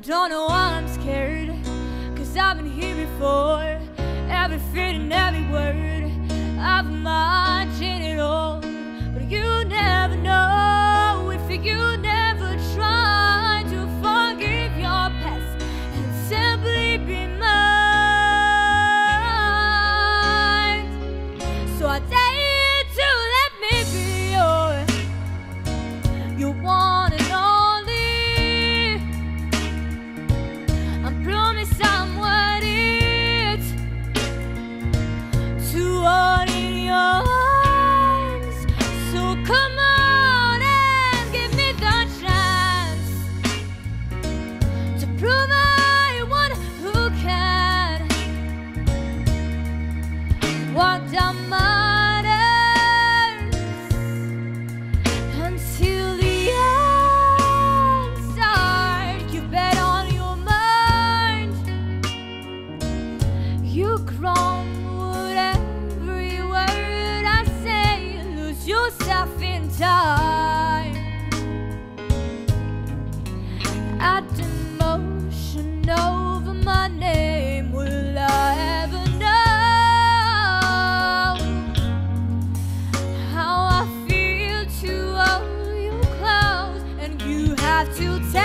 don't know why I'm scared, 'cause I've been here before. Every fit and every word, I've imagined it all. But you never know if you never try to forgive your past and simply be mine. So I dare you to let me be your one and only. I promise I'm worth it to hold in your arms. So come on and give me the chance to prove I'm one who can walk down matters until the end start. You bet on your mind. You crumble every word I say. Lose yourself in time. Add emotion over my name. Will I ever know how I feel to hold you close? And you have to tell